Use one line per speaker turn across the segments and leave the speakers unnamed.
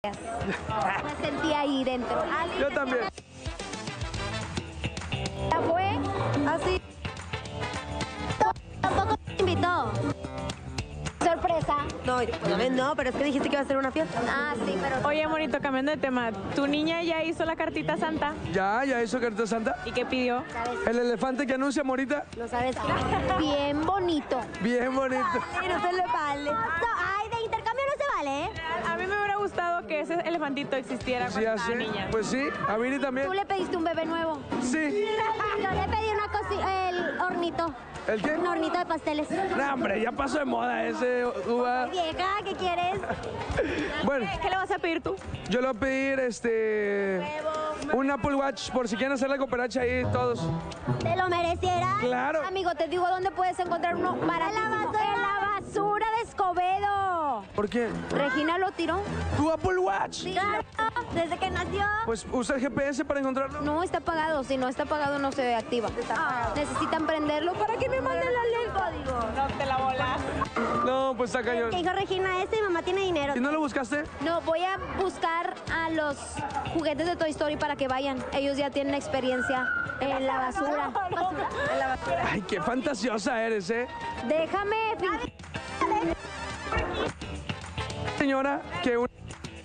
Me sentí ahí dentro.
Yo también.
¿Ya fue? Así.
Tampoco me invitó.
Sorpresa.
No, no, pero es que dijiste que iba a ser una fiesta.
Ah, sí, pero...
Oye, monito, cambiando de tema, ¿tu niña ya hizo la cartita santa?
Ya hizo carta santa.
¿Y qué pidió?
El elefante que anuncia Morita.
¿Lo sabes? Bien bonito.
Bien bonito.
Ay, no se le vale. Ay, de intercambio no se vale, ¿eh?
A mí me hubiera gustado que ese elefantito existiera
Sí,
cuando
así.
estaba niña.
Pues sí, a Viri también.
¿Tú le pediste un bebé nuevo?
Sí.
Yo le pedí una cosita, el hornito.
¿El qué?
Un hornito de pasteles.
No, hombre, ya pasó de moda ese uva.
Vieja, ¿qué quieres?
Bueno,
¿Qué le vas a pedir tú?
yo le voy a pedir un Apple Watch por si quieren hacer la cooperacha ahí todos.
¿Te lo merecieras?
Claro.
Amigo, te digo dónde puedes encontrar uno baratísimo. En la basura de Escobedo.
¿Por qué?
Regina lo tiró.
¿Tu Apple Watch?
Claro, desde que nació.
Pues usa el GPS para encontrarlo.
No, está apagado. Si no está apagado, no se activa. Necesitan prenderlo para que me manden la ley.
No te la bolas.
No, pues está cañón.
Que dijo Regina, mi mamá tiene dinero.
¿Y no lo buscaste?
No, voy a buscar a los juguetes de Toy Story para que vayan. Ellos ya tienen experiencia en la basura. En la basura.
Ay, qué fantasiosa eres, ¿eh?
Déjame fingir.
Señora, que un...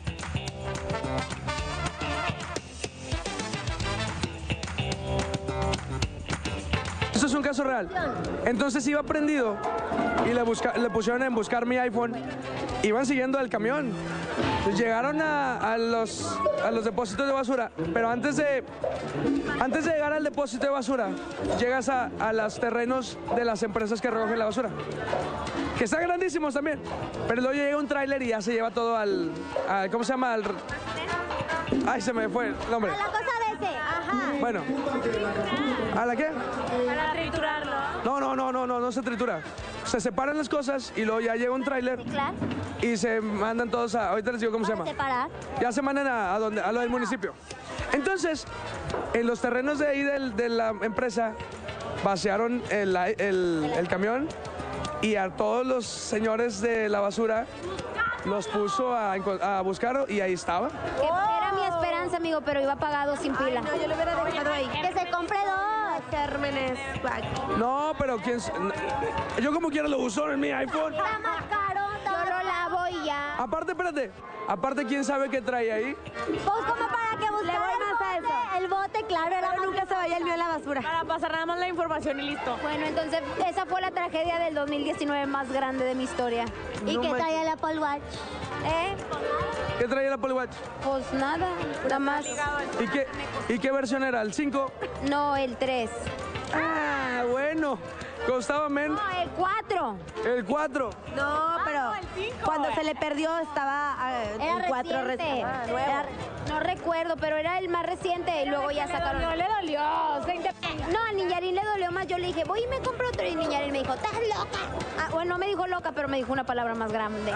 Eso es un caso real. Entonces iba prendido y le pusieron en buscar mi iPhone. Iban siguiendo el camión. Entonces llegaron a los depósitos de basura, pero antes de llegar al depósito de basura, llegas a los terrenos de las empresas que recogen la basura, que están grandísimos también. Pero luego llega un tráiler y ya se lleva todo ¿cómo se llama? Ay, se me fue el nombre.
A la cosa de ese, ajá.
Bueno, ¿a la qué?
Para triturarlo.
No se tritura. Se separan las cosas y luego ya llega un tráiler
Claro.
y se mandan todos ahorita les digo cómo se llama.
Separar.
Ya se mandan a lo del municipio. Entonces, en los terrenos de ahí de la empresa, vaciaron el camión y a todos los señores de la basura los puso a buscar y ahí estaba.
Era mi esperanza, amigo, pero iba apagado sin pila.
No, yo le hubiera dejado ahí. Que se compre dos gérmenes.
No, pero yo como quiera lo uso en mi iPhone.
Está más caro.
Yo lo lavo y ya.
Aparte, espérate. Aparte, ¿quién sabe qué trae ahí?
Pues como para que buscara el bote, claro, era nunca se vaya el mío a la basura.
Para pasar nada más la información y listo.
Bueno, entonces esa fue la tragedia del 2019 más grande de mi historia.
¿Y
No
qué
manches.
traía el Apple Watch?
¿Qué trae el Apple Watch?
Pues nada más.
¿Y qué versión era? ¿El 5?
No, el 3.
Ah, bueno. Costaba menos.
No, el 4.
El 4.
No, pero cuando se le perdió estaba el 4
reciente.
nuevo.
No recuerdo, pero era el más reciente y luego ya sacaron.
No le dolió.
No, a Niñarín le dolió más. Yo le dije, voy y me compro otro. Y Niñarín me dijo, ¿estás loca? Ah, bueno, no me dijo loca, pero me dijo una palabra más grande.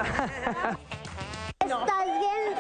Estás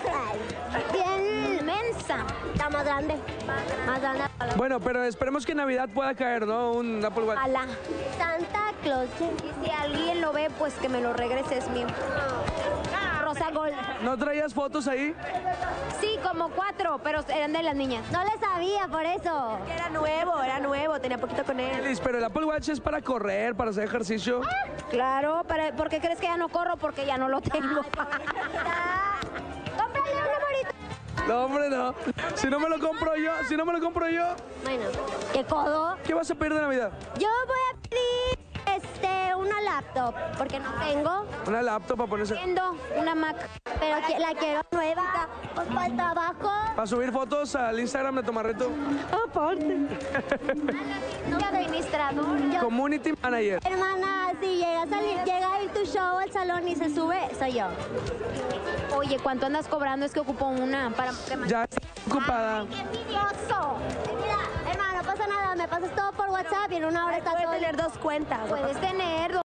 bien mensa. Está más grande. Más grande.
Bueno, pero esperemos que en Navidad pueda caer, ¿no? Un Apple Watch.
Alá.
Santa Claus.
Y si alguien lo ve, pues que me lo regrese, es mío. Rosa Gold.
¿No traías fotos ahí?
Sí, como 4, pero eran de las niñas.
No le sabía por eso. Era nuevo, tenía poquito con él.
Liz, pero el Apple Watch es para correr, para hacer ejercicio.
Claro, ¿por qué crees que ya no corro? Porque ya no lo tengo.
Cómprale uno bonito.
No, hombre, no. Si no me lo compro yo,
Bueno, ¿qué codo?
¿qué vas a pedir de Navidad?
Yo voy a pedir una laptop, porque no tengo,
Una laptop para ponerse.
Viendo una Mac.
pero la quiero nueva. Pues para el trabajo.
Para subir fotos al Instagram de Tomarreto.
Aparte. Administradora.
Community Manager.
Hermana, si llega a ir tu show al salón y se sube, soy yo.
Oye, ¿cuánto andas cobrando? Es que ocupo una para que me...
Ya está ocupada.
¡Qué envidioso! Mira, hermano, no pasa nada, me pasas todo por WhatsApp y en una hora está todo.
Tener dos cuentas.
Puedes tener